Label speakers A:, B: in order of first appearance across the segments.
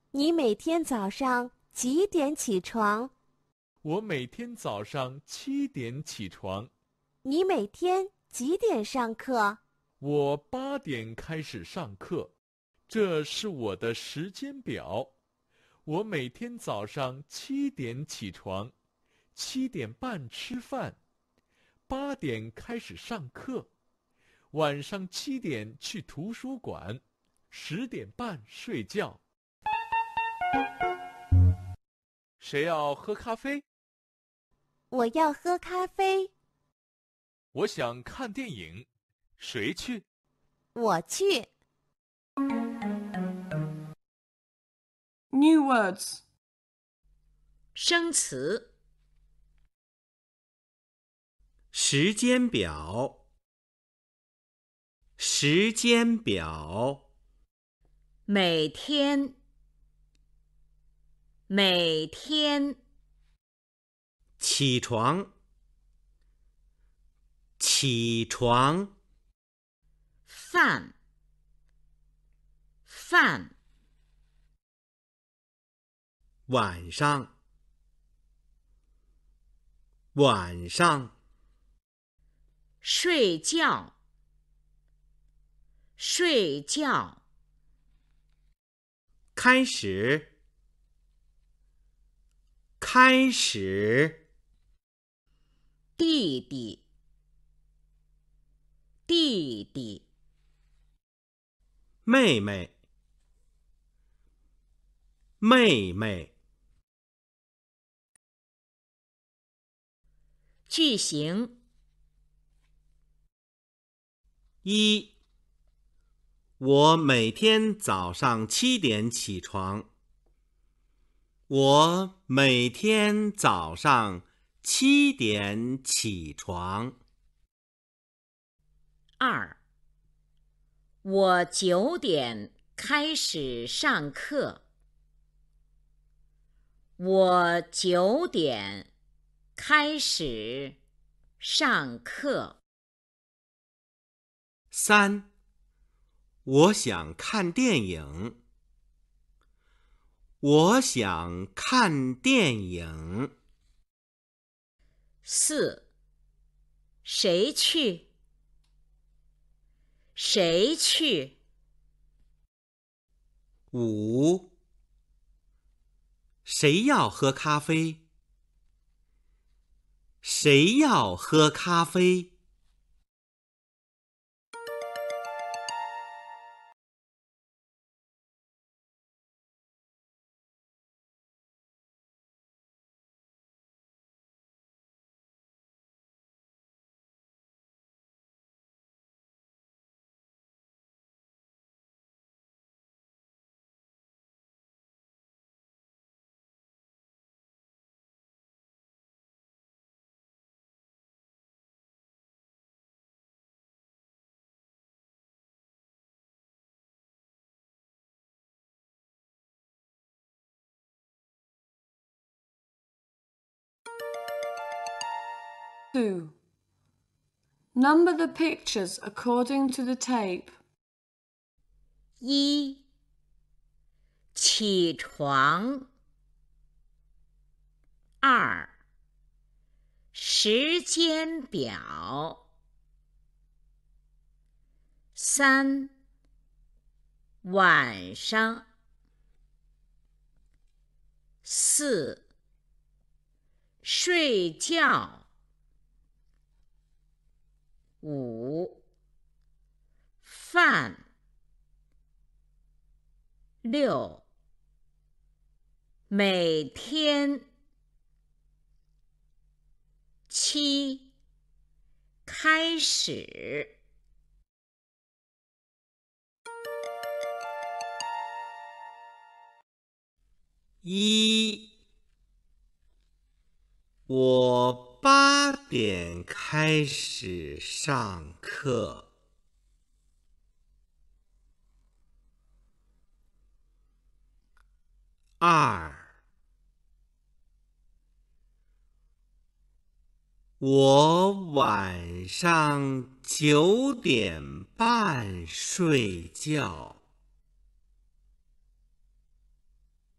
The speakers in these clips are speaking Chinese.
A: 你每天早上几点起床？
B: 我每天早上7点起床。
A: 你每天几点上课？
B: 我8点开始上课，这是我的时间表。我每天早上7点起床，7点半吃饭，8点开始上课，晚上7点去图书馆，10点半睡觉。谁要喝咖啡？
A: 我要喝咖啡。
B: 我想看电影，谁去？
A: 我去。
C: New words.
D: 生词
E: 时间表，时间表，
D: 每天，每天，
E: 起床，起床，
D: 饭，饭，
E: 晚上，晚上，
D: 睡觉，睡觉，
E: 开始，开始，
D: 弟弟，弟弟，
E: 妹妹，妹妹，
D: 句型
E: 一，我每天早上7点起床。我每天早上7点起床。
D: 2，我9点开始上课。我9点开始上课。
E: 3，我想看电影。我想看电影。
D: 4，谁去？谁去
E: 5，谁要喝咖啡？谁要喝咖啡
C: 2. Number the pictures according to the tape.
D: 1，起床。2，时间表。3，晚上。4，睡觉。5，饭。6，每天。7，开始。
E: 1，我8点开始上课。2，我晚上9点半睡觉。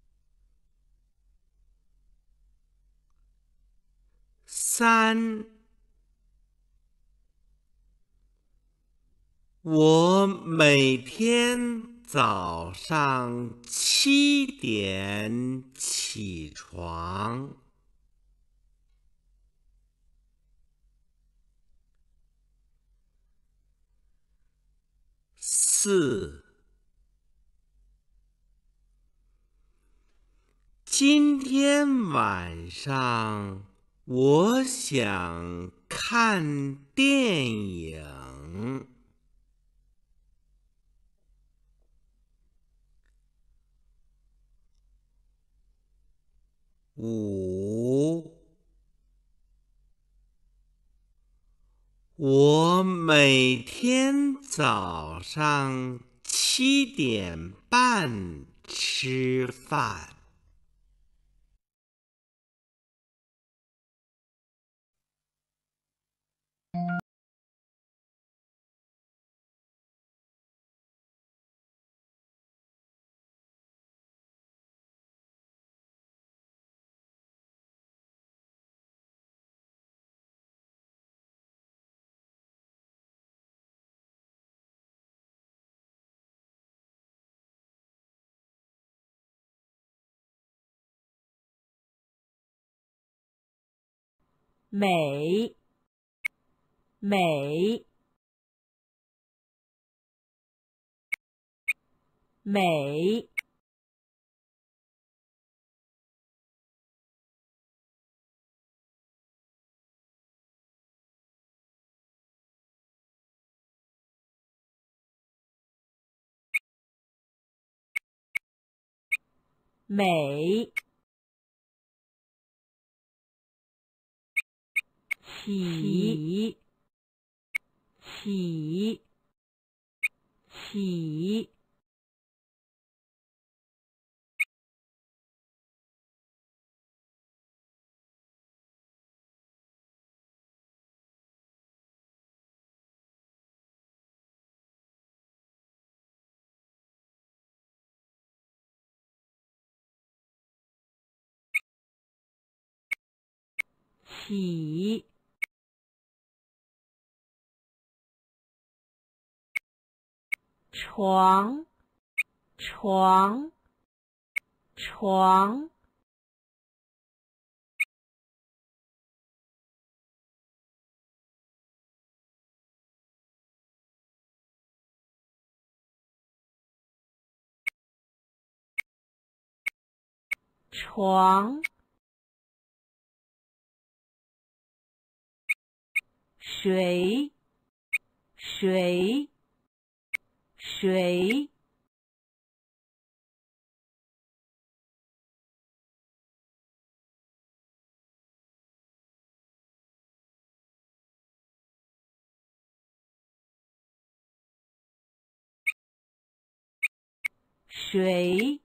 E: 3。我每天早上7点起床。4。今天晚上我想看电影。5。我每天早上7点半吃饭。
A: 美，美，美，美，起，起，起，起，床，床，床，床，水，水，水，水，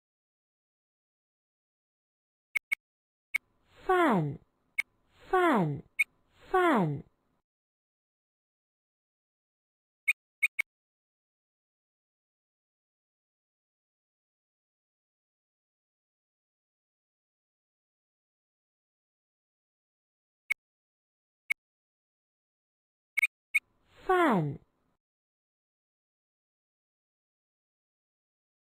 A: 饭，饭，饭，饭。